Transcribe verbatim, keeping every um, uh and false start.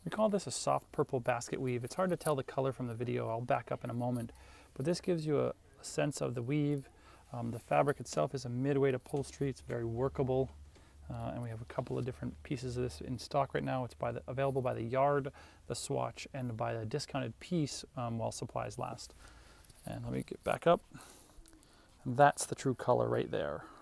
We call this a soft purple basket weave. It's hard to tell the color from the video. I'll back up in a moment. But this gives you a, a sense of the weave. Um, the fabric itself is a mid-weight upholstery. It's very workable. Uh, and we have a couple of different pieces of this in stock right now. It's by the, available by the yard, the swatch, and by a discounted piece um, while supplies last. And let me get back up. And that's the true color right there.